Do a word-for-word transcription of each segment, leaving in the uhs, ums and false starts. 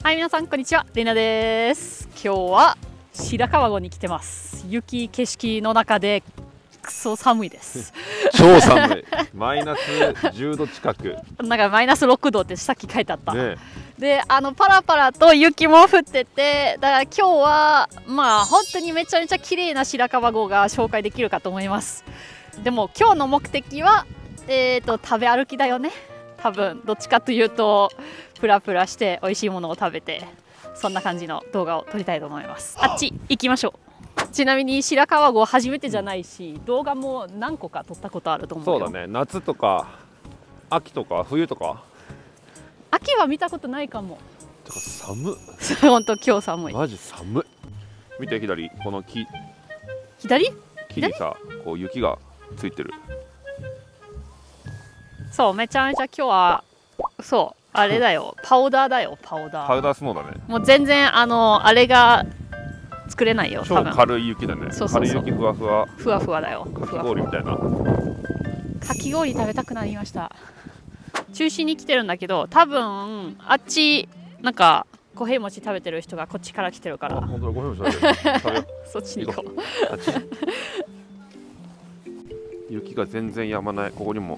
はい、皆さんこんにちは、れなです。今日は白川郷に来てます。雪景色の中でクソ寒いです。 超寒い。マイナスじゅうど近く。 なんかマイナスろくどってさっき書いてあった。 ね、 で、あのパラパラと雪も降ってて、だから今日はまあ本当にめちゃめちゃ綺麗な白川郷が紹介できるかと思います。でも今日の目的はえーと食べ歩きだよね。多分どっちかというとプラプラして美味しいものを食べて、そんな感じの動画を撮りたいと思います。あっち行きましょう。ちなみに白川郷初めてじゃないし、動画も何個か撮ったことあると思うよ。 そうだね。夏とか秋とか冬とか。 秋は見たことないかも。 てか寒っ。 本当今日寒い。 マジ寒い。見て左、この木。 左？ 木にさ、こう雪がついてる。 そう、めちゃめちゃ今日はそうあれだよ、パウダーだよ、パウダー。 パウダースノーだね。 もう全然あのあれが作れないよ。 超軽い雪だね。 そうそうそう、 軽い雪ふわふわ。 ふわふわだよ。 かき氷みたいな。 かき氷食べたくなりました。中心に来てるんだけど、多分あっちなんか五平餅食べてる人がこっちから来てるから。 本当だ、五平餅食べる。食べよう。 そっちに行こう。 雪が全然止まない。ここにも。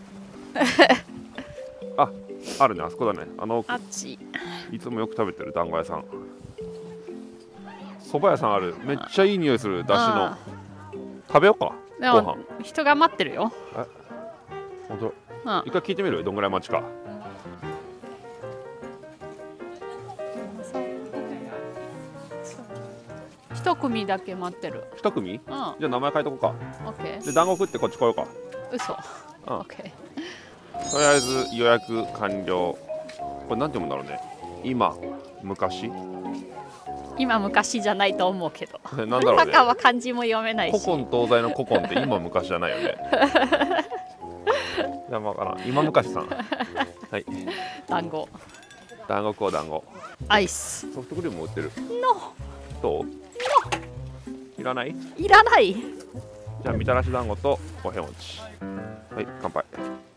あ、あるね、あそこだね。あのあっちいつもよく食べてる団子屋さん。蕎麦屋さんある。めっちゃいい匂いする。だしの。食べようか。 でも人が待ってるよ。 え、本当。 うん、 一回聞いてみる。どんぐらい待ちか。 一組だけ待ってる。 一組？うん、じゃあ名前書いとこうか。 オッケー。 で団子食ってこっち来ようか。 嘘。 うん、 オッケー。 とりあえず予約完了。これなんて読むんだろうね。今、昔。 今昔じゃないと思うけど。 なんだろうね。 中は漢字も読めないし。 古今東西の古今って今昔じゃないよね。じゃあわからん。今昔さん。はい。 団子。 団子こう団子。 アイス。 ソフトクリームも売ってる。 の。 どう？いらない？ いらない。 じゃあみたらし団子とおへ餅。はい、乾杯。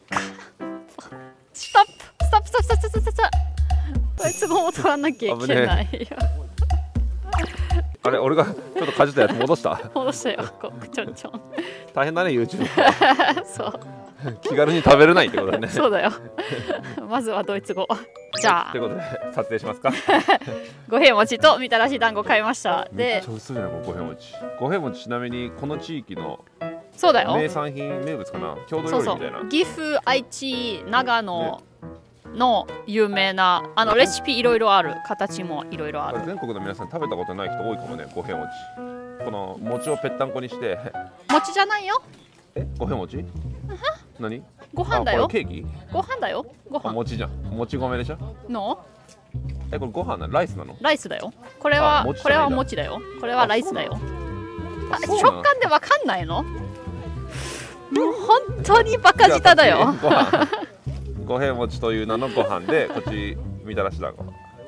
ストップストップストップストップストップストップ。こいつも取らなきゃいけないよ。 あれ、俺がちょっとかじったやつ戻した？ 戻したよ。こうちょんちょん。 大変だね YouTube。 そう。 気軽に食べれないってことだね。 そうだよ。まずはドイツ語。じゃあ。 ということで撮影しますか。 五平餅とみたらし団子買いました。で。 めっちゃ薄いね、これ五平餅。五平餅ちなみにこの地域の。 そうだよ。 名産品、名物かな。郷土料理みたいな。 そうそう。岐阜、愛知、長野の有名な、ね、あのレシピいろいろある。形もいろいろある。 全国の皆さん食べたことない人多いかもね。五平餅。この餅をぺったんこにして。 餅じゃないよ。 え、五平餅？何？ ご飯だよ。 ケーキ？ ご飯だよ。ご飯。 餅じゃん。餅米でしょ？ の？ え、これご飯なの？ライスなの？ ライスだよ。これはこれは餅だよ。これはライスだよ。食感でわかんないの？もう本当にバカ舌だよ。 五平餅という名のご飯で、こっちみたらし団子。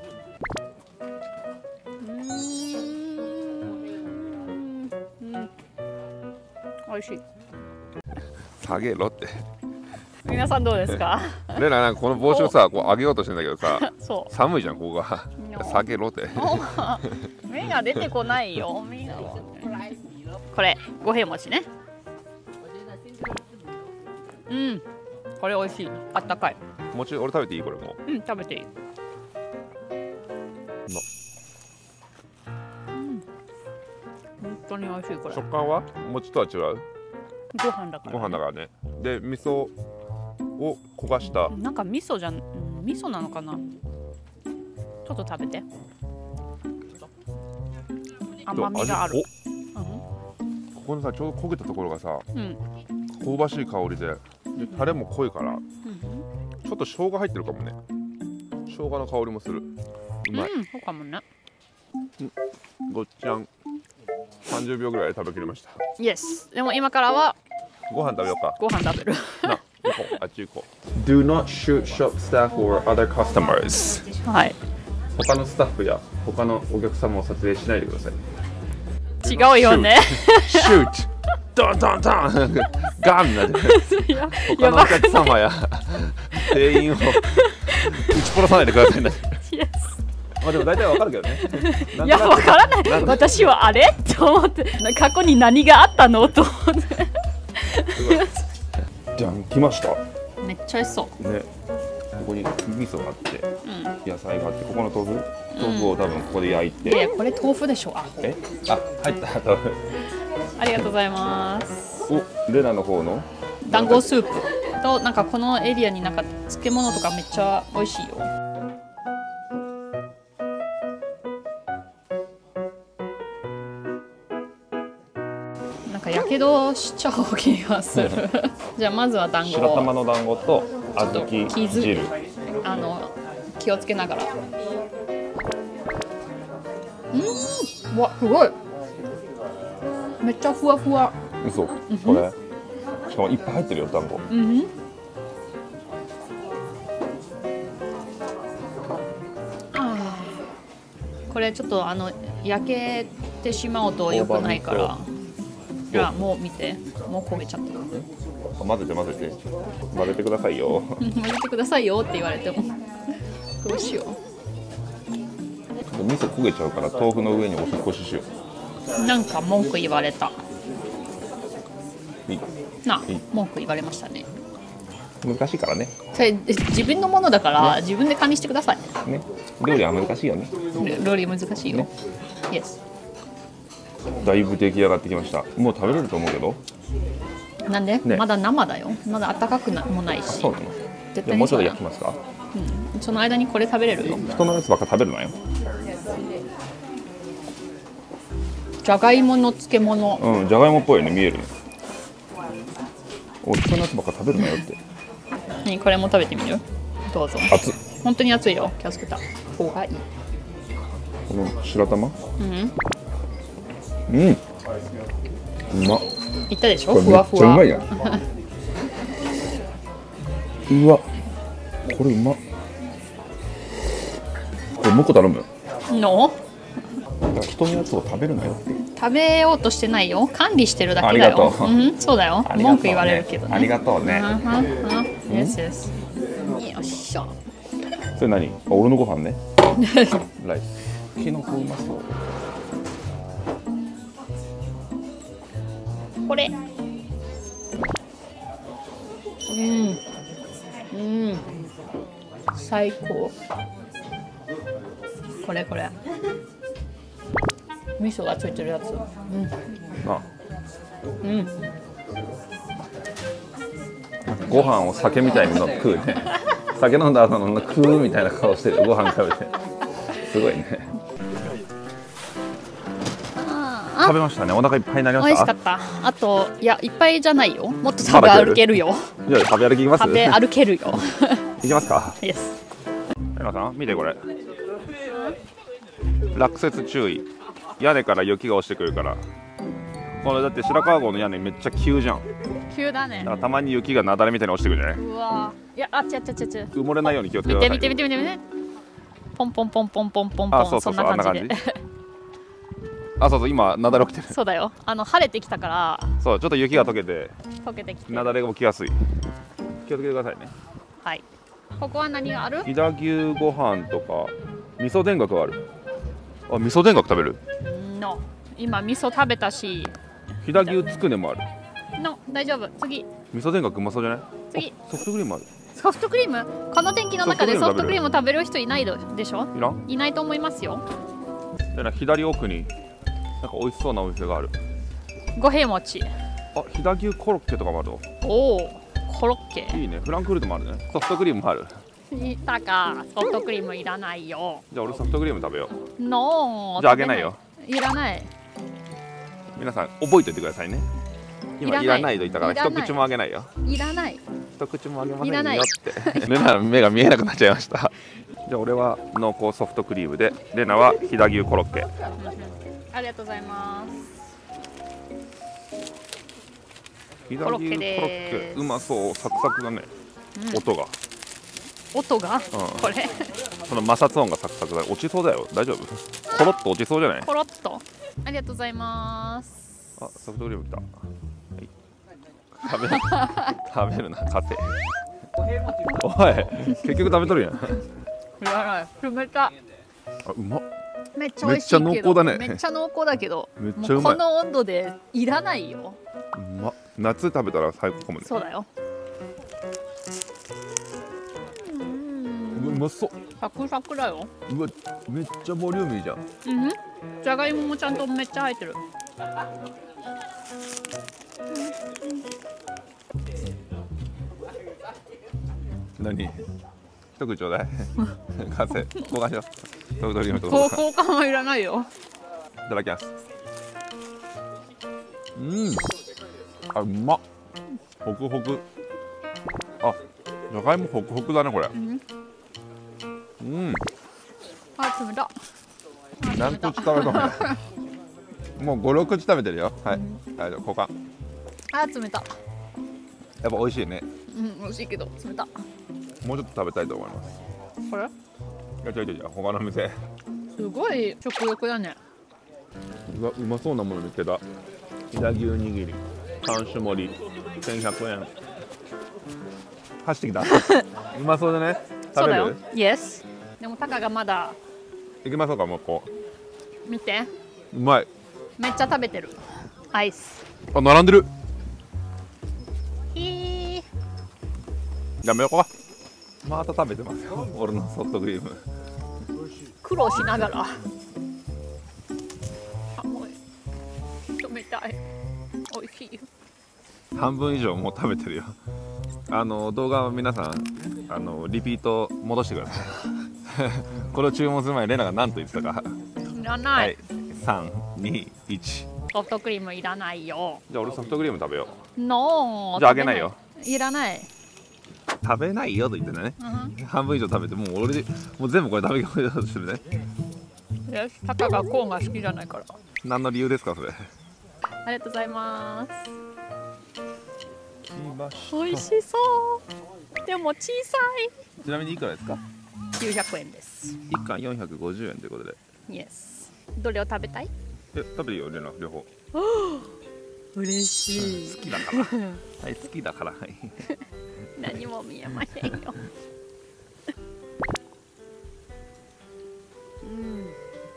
美味しい。 下げろって。 皆さんどうですか？ レナ、なんかこの帽子をさ、こう上げようとしてんだけどさ、 そう寒いじゃんここが。下げろって。 目が出てこないよ。目が。これ五平餅ね。うん、これ美味しい。あったかい。 餅、俺食べていい？これも。 うん、食べていい。うん、本当に美味しいこれ。 食感は餅とは違う？ ご飯だから、ね。 ご飯だからね。で、味噌を焦がした。 なんか味噌じゃん、味噌なのかな。ちょっと食べて。甘みがある。 うん、ここのさ、ちょうど焦げたところがさ、 うん、 香ばしい香りで。でタレも濃いから、うん、ちょっと生姜入ってるかもね。生姜の香りもする。うまい。 うん、そうかもね。 うん、ごっちゃんさんじゅうびょうぐらいで食べきりました。 イエス。でも今からはご飯食べようか。 ご飯食べる。 な、行こう。あっち行こう。Do not shoot shop staff or other customers。 はい。 他のスタッフや他のお客様を撮影しないでください。 違うよね。 Shoot。ドンドンドンガンなんで他のお客様や店員を撃ち殺さないでくださいね。 まあでも大体わかるけどね。 いや、わからない。私はあれと思って、過去に何があったのと思って。 じゃん、来ました。 めっちゃ美味しそう。 ね。ここに味噌があって、 うん、 野菜があって、ここの豆腐、豆腐を多分ここで焼いて。 いや、これ豆腐でしょ。 え、あ、入った豆腐。 ありがとうございます。 お、レナの方の団子スープと、なんかこのエリアになんか漬物とかめっちゃ美味しいよ。なんかやけどしちゃう気がする。じゃあまずは団子。 白玉の団子と小豆汁。 あの気をつけながら。うん、うわ、すごい。めっちゃふわふわ。 嘘、これ。しかもいっぱい入ってるよ、団子。 うん。あ、これちょっとあの焼けてしまうと良くないから。いや、もう見て、もう焦げちゃってる。 混ぜて混ぜて混ぜてくださいよ。 混ぜてくださいよって言われてもどうしよう。 味噌焦げちゃうから豆腐の上にお引っ越ししよう。なんか文句言われた。 いいな、いい文句言われましたね。 難しいからね。 それ自分のものだから、ね、自分で管理してくださいね。料理は難しいよね。 料理難しいよ、ね、Yes。 だいぶ出来上がってきました。もう食べれると思うけど。 なんで、ね、まだ生だよ。まだ温かくもないし。 そうなの。絶対にもうちょっと焼きますか。 うん、その間にこれ食べれるよ。 人のやつばっか食べるなよ。 じゃがいもの漬物。 うん、じゃがいもっぽいよね、見える。お、人のやつばっか食べるなよって。 何、これも食べてみる。どうぞ。 熱い。 本当に熱いよ。気をつけた方がいい。 この白玉。 うん。 うん。うまっ。 言ったでしょ。ふわふわ。 うまいやん。うわ。これうまっ。これもう一個頼む。 の。 人のやつを食べるなよって。 食べようとしてないよ。管理してるだけだよ。うん、そうだよ。文句言われるけどね。 ありがとうね。 Yes yes。よっしゃ。 それ何？俺のご飯ね。ライス。キノコうまそう。 これ。うん。うん。最高。これこれ。味噌がついてるやつ。うん。 あ。 うん。 ご飯を酒みたいにの食うね。酒飲んだ後の食うみたいな顔してる。ご飯食べて。すごいね。食べましたね。お腹いっぱいになりました。 美味しかった。あと、いや、いっぱいじゃないよ。もっと食べ歩けるよ。 じゃあ食べ歩きます。 食べ歩けるよ。 いきますか。 イエス。 皆さん見てこれ。落雪注意。屋根から雪が落ちてくるから。これだって白川郷の屋根めっちゃ急じゃん。 急だね。 だからたまに雪が雪崩みたいに落ちてくるじゃない。 うわ。いや、あ、ちゃちゃちゃちゃ。 埋もれないように気をつけてください。 見て見て見て見て見て。ポンポンポンポンポンポンポン。 あ、そうそうそう、あんな感じ。あ、そうそう、今雪崩起きてる。 そうだよ。あの晴れてきたから。 そう、ちょっと雪が溶けて。 溶けてきて。 雪崩が起きやすい。気をつけてくださいね。 はい。ここは何がある？ 飛騨牛ご飯とか味噌田楽がある。あ、味噌田楽食べる？ の。今味噌食べたし。 飛騨牛つくねもある。 の、大丈夫。次。 味噌田楽うまそうじゃない？ 次。 ソフトクリームある。 ソフトクリーム？この天気の中でソフトクリーム食べる人いないでしょ？ いらん？ いないと思いますよ。 で、左奥になんか美味しそうなお店がある。 五平餅。 あ、飛騨牛コロッケとかもある。 おお、コロッケ。 いいね。フランクフルトもあるね。ソフトクリームもある。 いたか。ソフトクリームいらないよ。 じゃあ俺ソフトクリーム食べよう。 のー。 じゃああげないよ。 いらない。 皆さん覚えておいてくださいね。今いらないと言ったから一口もあげないよ。 いらない。 一口もあげませんよって。レナ目が見えなくなっちゃいました。じゃあ俺は濃厚ソフトクリームで、レナは飛騨牛コロッケ。 ありがとうございます。 飛騨牛コロッケうまそう。サクサクだね。音が。 音が？これ。 その摩擦音がサクサクだ。落ちそうだよ。大丈夫？コロッと落ちそうじゃない？ コロッと。ありがとうございます。 あ、ソフトクリームきた。はい。食べる。食べるな、勝て。おい、結局食べとるやん。 いらない。冷たい。 あ、うまっ。 めっちゃ美味しいけど、 めっちゃ濃厚だねめっちゃ濃厚だけど、 めっちゃうまい。 もうこの温度でいらないよ。 うまっ。夏食べたら最高かもね。 そうだよ。ううまそう。 サクサクだよ。 うわ、めっちゃボリューミーじゃん。 うん。じゃがいももちゃんとめっちゃ入ってる。 何？一口ちょうだい。貸せ。交換しよう。ドクトリームとこう交換はいらないよ。 いただきます。うん。あ、うまっ。ホクホク。あ、じゃがいもホクホクだねこれ。 うん。 うん。 あ、冷た。 何口食べたの？もう五六口食べてるよ。はい。はい、交換。 あ、冷た。 やっぱ美味しいね。 うん、美味しいけど冷た。 もうちょっと食べたいと思います。 これ？ いや違う違う違う、他の店。 すごい食欲だね。 うわ、うまそうなもの見つけた。飛騨牛握り、三種盛り、千百円。走ってきた。うまそうだね。食べる？ そうだよ。Yes。でもタカがまだ。 行きましょうか、もうこう。見て。 うまい。 めっちゃ食べてる。アイス。 あ、並んでる。 ひー。 やめようか。また食べてますよ。俺のソフトクリーム。 苦労しながら。寒い。冷たい。美味しい。 半分以上もう食べてるよ。あの動画を皆さんあのリピート戻してください。これを注文する前にレナが何と言ってたか。 いらない。はい、 さん、に、いち。 ソフトクリームいらないよ。 じゃあ俺ソフトクリーム食べよう。 ノー。 じゃああげないよ。 いらない。 食べないよと言ってね。 うん、半分以上食べてもう俺でもう全部これ食べようとしてるね。 よし、タカがコーンが好きじゃないから。 何の理由ですかそれ。 ありがとうございます。 来ました。 美味しそう。でも小さい。 ちなみにいくらですか？ きゅうひゃくえんです。 一貫よんひゃくごじゅうえんということで。 イエス。どれを食べたい？ え、食べるよレナ両方。 嬉しい。 好きだから。はい、好きだから。はい。 何も見えませんよ。うん。うん。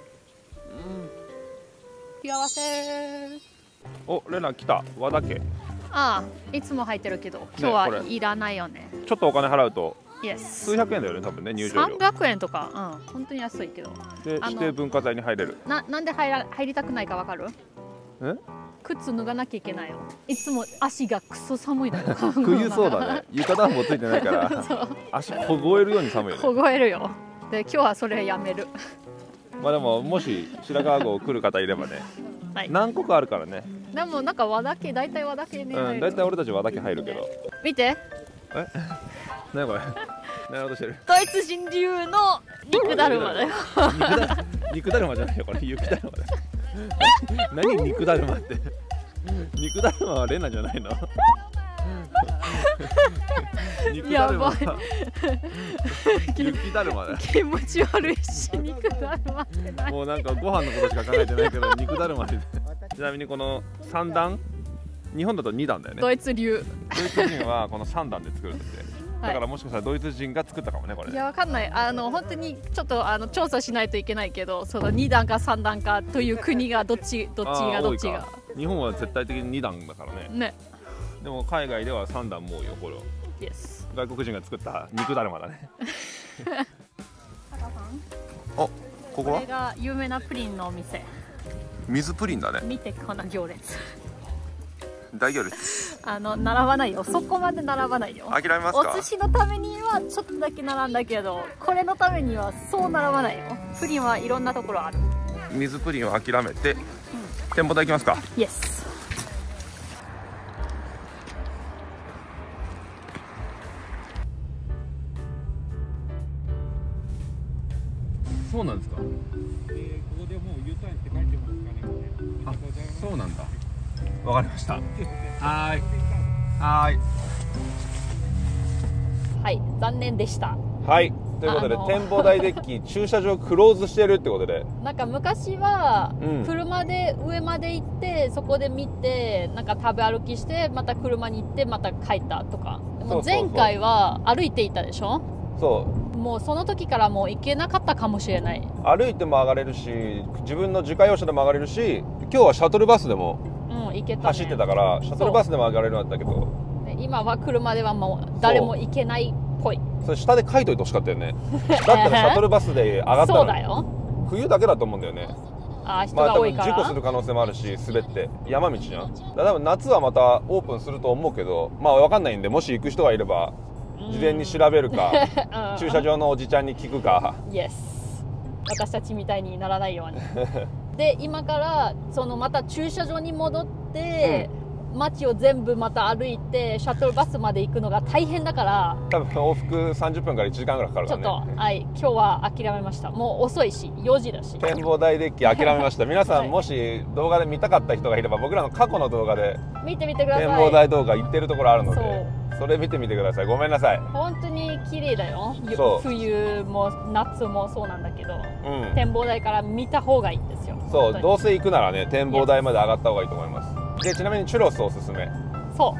幸せ。 お、レナ来た。和田家。 ああ、いつも入ってるけど、今日はいらないよね。 ちょっとお金払うと。 Yes、 数百円だよね、多分ね、入場料。 さんびゃくえんとか、うん、本当に安いけど。 で、指定文化財に入れる。 な、なんで入ら、入りたくないかわかる？ え？ 靴脱がなきゃいけないよ。いつも足がクソ寒いのよ。 冬そうだね。床暖房ついてないから。足凍えるように寒いよね。 凍えるよ。で、今日はそれやめる。 まあでも、もし白川郷来る方いればね。はい、何個かあるからね。 でもなんか和田家、大体和田家ね。 うん、大体俺たち和田家入るけど。 見て。 え？何これ？何落としてる？ ドイツ人流の肉だるまだよ。 肉だるまじゃないよ、これ雪だるまだよ。何肉だるまって。肉だるまはレナじゃないの？肉だるまは雪だるまだよ。 気持ち悪いし、肉だるまってない。 もうなんかご飯のことしか考えてないけど、肉だるまで。ちなみにこの三段、日本だと二段だよね。 ドイツ流。 ドイツ人はこの三段で作るんだって。だからもしかしたらドイツ人が作ったかもねこれ。 いやわかんない。あの本当にちょっとあの調査しないといけないけど、そのに段かさん段かという国がどっちどっちがどっちが。 日本は絶対的にに段だからね。 ね。 でも海外ではさん段も多いよこれは。 Yes。 外国人が作った肉だるまだね。お、ここは？ これが有名なプリンのお店。 水プリンだね。 見てこの行列。 大行列。 あの並ばないよ。そこまで並ばないよ。 諦めますか？ お寿司のためにはちょっとだけ並んだけど、これのためにはそう並ばないよ。プリンはいろんなところある。 水プリンを諦めて、うん、展望台行きますか？ イエス。 そうなんですか？ えー、ここでもう U ターンって書いてますかね。 あ、そうなんだ。わかりました。はーい。はーい。 はい、残念でした。 はい。ということで、展望台デッキ駐車場クローズしてるってことで。 なんか昔は、 うん、 車で上まで行ってそこで見てなんか食べ歩きしてまた車に行ってまた帰ったとか。でも前回は歩いていたでしょ？ そもうその時からもう行けなかったかもしれない。 う歩いても上がれるし、自分の自家用車でも上がれるし、今日はシャトルバスでもうん、行けた、ね、 走ってたから、シャトルバスでも上がれるようになったけど、 で今は車ではもう誰も行けないっぽい。 それ下で書いといてほしかったよね。だったらシャトルバスで上がったのに。 そうだよ。 冬だけだと思うんだよね。 あ、人まあ多分が多いから、 事故する可能性もあるし、滑って山道じゃん。だから多分夏はまたオープンすると思うけど、まあ分かんないんで、もし行く人がいれば事前に調べるか、 うん、 駐車場のおじちゃんに聞くか。 イエス、私たちみたいにならないようにで今からそのまた駐車場に戻って、うん、街を全部また歩いてシャトルバスまで行くのが大変だから、 多分往復さんじゅっぷんからいちじかんぐらいかかるからね。 ちょっと、はい、今日は諦めました。もう遅いしよじだし。 展望台デッキ諦めました。皆さん、はい、もし動画で見たかった人がいれば、僕らの過去の動画で見てみてください。 展望台動画行ってるところあるので、それ見てみてください。ごめんなさい。 本当に綺麗だよ。冬も夏もそうなんだけど、うん、展望台から見た方がいいんですよ。 そう、どうせ行くならね、展望台まで上がった方がいいと思います。で、ちなみにチュロスおすすめ。 そう、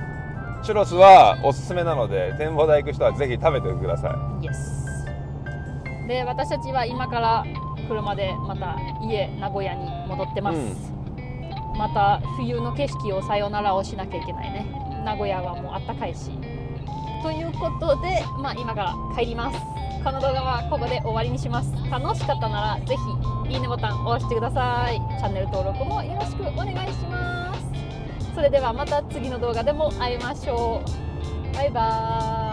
チュロスはおすすめなので、展望台行く人はぜひ食べてください。 イエス。で、私たちは今から車でまた家名古屋に戻ってます、うん、また冬の景色をさよならをしなきゃいけないね。名古屋はもうあったかいし。ということで、まあ、今から帰ります。この動画はここで終わりにします。楽しかったならぜひいいねボタンを押してください。チャンネル登録もよろしくお願いします。それではまた次の動画でも会いましょう。バイバーイ。